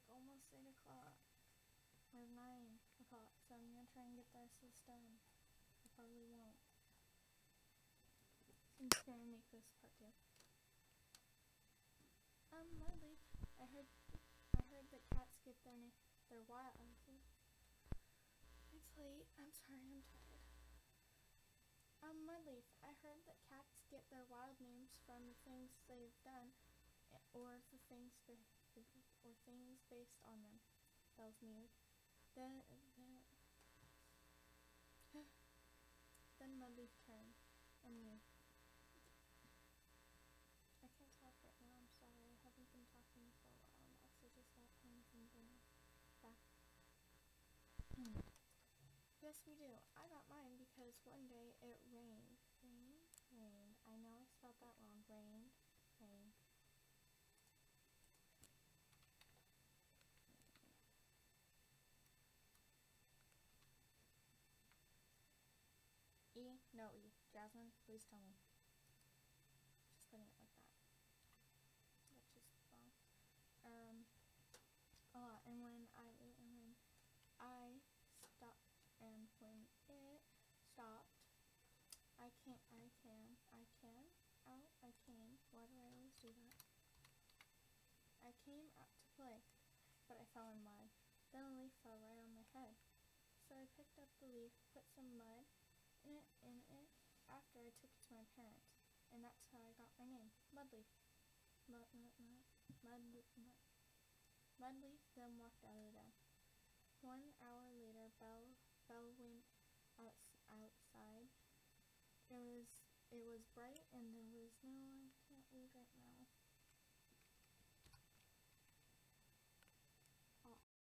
almost 8 o'clock. Or 9 o'clock, so I'm gonna try and get the rest of this done. I probably won't. I'm just gonna make this part 2. Mudleaf, I heard that cats get their wild. It's late. I'm sorry. I'm tired. Mudleaf, I heard that cats get their wild names from the things they've done, or things based on them. Bells mewed. Then Mudleaf turned and mewed. I can't talk right now. I'm sorry. I haven't been talking for a while. Max, I just got home from dinner. Back. Yes, we do. I got mine because one day it rained. Rained. I know I spelled that wrong. Rained. E? No E. Jasmine, please tell me. Just putting it like that. That's just wrong. And when I stopped, and when it stopped, I came, why do I always do that? I came out to play, but I fell in mud. Then a leaf fell right on my head. So I picked up the leaf, put some mud in it after I took it to my parents, and that's how I got my name, Mudleaf. Mudleaf then walked out of the den. 1 hour later, Belle went outside. It was bright, and there was no. I can't read right now.